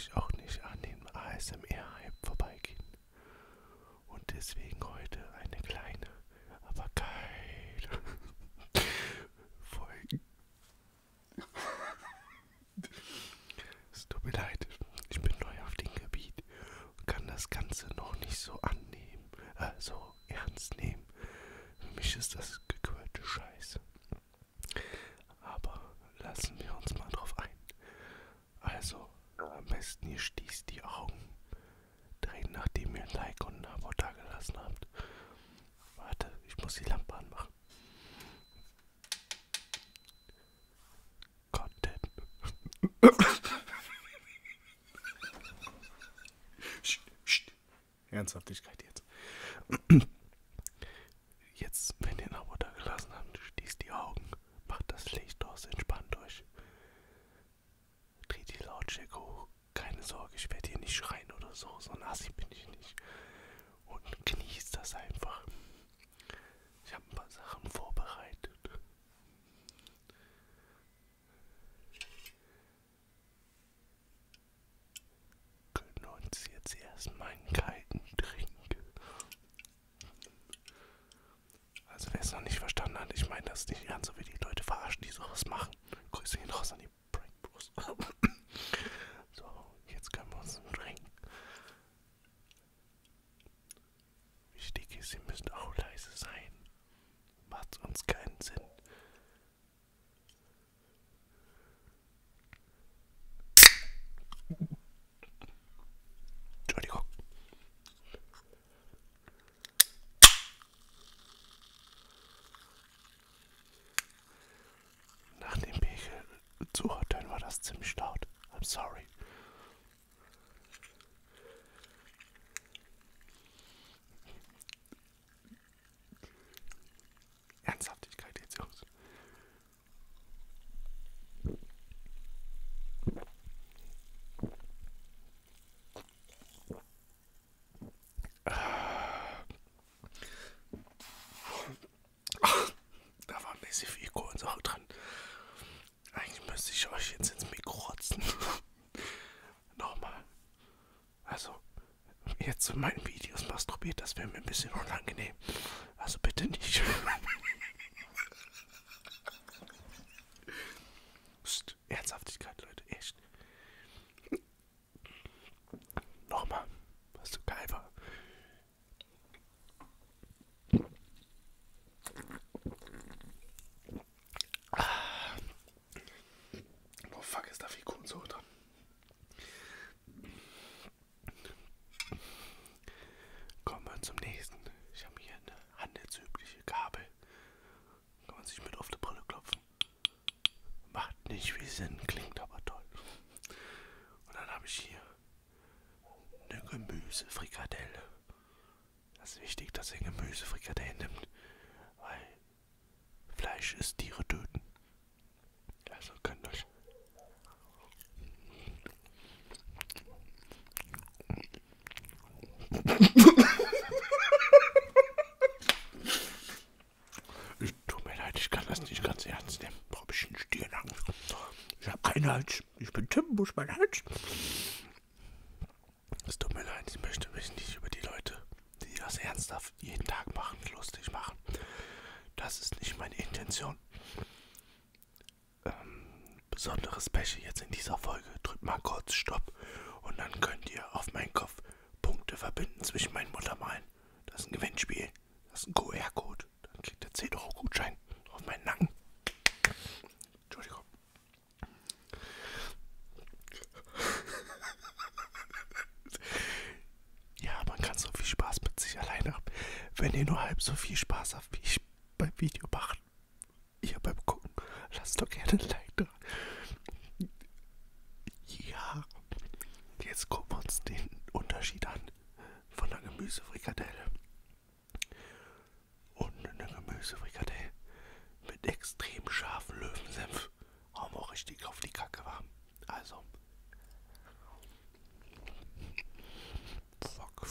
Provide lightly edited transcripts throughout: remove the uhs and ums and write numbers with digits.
ich auch nicht an den ASMR-Hype vorbeigehen. Und deswegen heute eine kleine, aber geile Folge. Es tut mir leid, ich bin neu auf dem Gebiet und kann das Ganze noch nicht so annehmen, so ernst nehmen. Für mich ist das gequirlte Scheiße. Aber lassen wir uns mal drauf ein. Also, am besten ihr schließt die Augen. Direkt nachdem ihr ein Like und ein Abo dagelassen habt. Warte, ich muss die Lampe anmachen. Content. Ernsthaftigkeit jetzt. Jetzt, wenn ihr ein Abo dagelassen habt, schließt die Augen. Macht das Licht aus, entspannt euch. Dreht die Lautstärke hoch. Keine Sorge, ich werde hier nicht schreien oder so. So ein Assi bin ich nicht. Und genießt das einfach. Ich habe ein paar Sachen vorbereitet. Können uns jetzt erstmal einen kalten Trink. Also wer es noch nicht verstanden hat, ich meine das nicht ernst, so wie die Leute verarschen, die sowas machen. Grüße gehen raus an die Prank Bros. So, jetzt können wir uns einen Drink. Wichtig ist, ihr müsst auch leise sein. Macht uns keinen Sinn. Entschuldigung. Nach dem Pegel zu urteilen war das ziemlich laut. I'm sorry. Ernsthaftigkeit jetzt, Jungs. Da war mäßig viel Kohlensäure drin. Eigentlich müsste ich euch jetzt ins Mikro rotzen. Nochmal. Also, jetzt in meinen Videos masturbiert, das wäre mir ein bisschen unangenehm. Also bitte nicht. Psst, Ernsthaftigkeit, Leute, echt. Nochmal, was so geil war. Oh fuck, ist da viel Kohlensäure dran. Kommen wir zum nächsten. Ich habe hier eine handelsübliche Gabel. Kann man sich mit auf die Brille klopfen. Macht nicht viel Sinn, klingt aber toll. Und dann habe ich hier eine Gemüsefrikadelle. Das ist wichtig, dass ihr Gemüsefrikadellen nimmt, weil Fleisch ist Tiere töten. Also könnt euch. Tut mir leid, ich kann das nicht ganz ernst nehmen. Brauche ich einen Stirnhaken. Ich habe keinen Hals. Ich bin Tim, wo ist mein Hals? Es tut mir leid, ich möchte mich nicht über die Leute, die das ernsthaft jeden Tag machen, lustig machen. Das ist nicht meine Intention. Besonderes Special jetzt in dieser Folge. Drückt mal kurz Stopp und dann könnt ihr auf meinen Kopf Punkte verbinden zwischen meinen Muttermalen. Das ist ein Gewinnspiel. Das ist ein QR-Code. Dann kriegt ihr 10 € Gutschein auf meinen Nacken. Entschuldigung. Ja, man kann so viel Spaß mit sich alleine haben. Wenn ihr nur halb so viel Spaß habt, wie ich beim Video mache, hier beim Gucken, lasst doch gerne ein Like da. Ja, jetzt gucken wir uns den Unterschied an von einer Gemüsefrikadelle und einer Gemüsefrikadelle mit extrem scharfem Löwensenf. Hauen wir auch richtig auf die Kacke warm. Also. Fuck.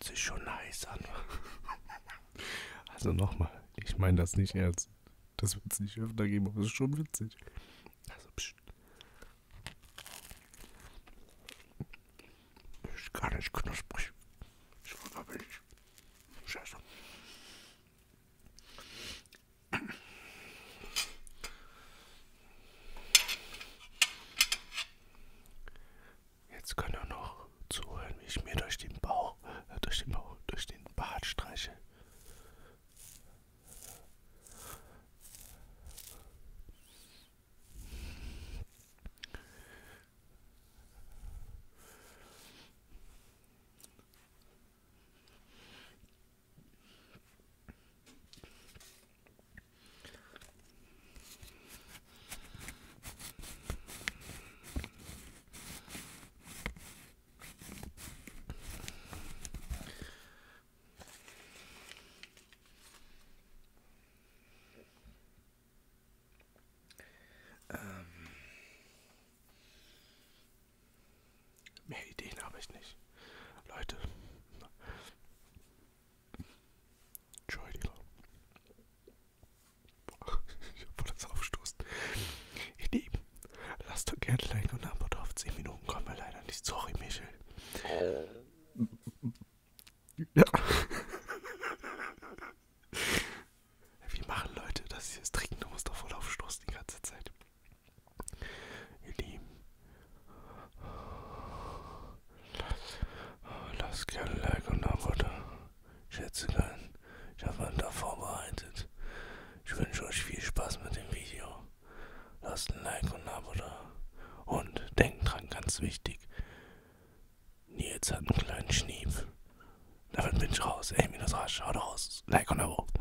sich schon nice an. Also nochmal, ich meine das nicht ernst. Das wird es nicht öfter geben, aber es ist schon witzig. Also, pst. Ist gar nicht knusprig. Ist voll billig. Scheiße. Jetzt könnt ihr noch zuhören, wie ich mir durch den Bart streiche. Mehr Ideen habe ich nicht. Leute. Entschuldigung. Ich hab voll das Aufstoßen. Ihr Lieben, lasst doch gerne ein Like und ein Abo da. Auf 10 Minuten kommen wir leider nicht. Sorry, Michel. Ja. Wie machen Leute das hier? Das Trinken, du musst doch voll aufstoßen die ganze Zeit. Ihr Lieben. Lasst gerne ein Like und ein Abo da. Schätze gern. Ich habe einen da vorbereitet. Ich wünsche euch viel Spaß mit dem Video. Lasst ein Like und ein Abo da. Und denkt dran, ganz wichtig. Nils hat einen kleinen Schnief. Damit bin ich raus. Ey, minus rasch. Haut raus. Like und Abo.